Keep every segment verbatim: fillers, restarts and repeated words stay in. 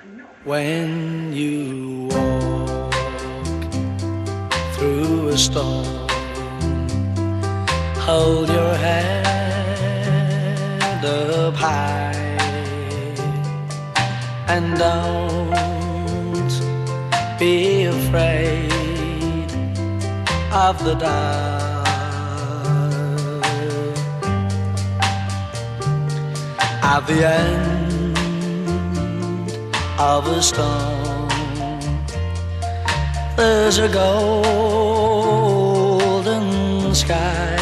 When you walk through a storm, hold your head up high and don't be afraid of the dark. At the end of a storm, there's a golden sky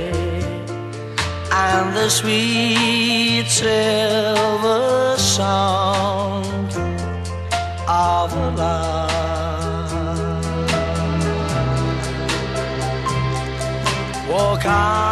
and the sweet silver sound of love. Walk on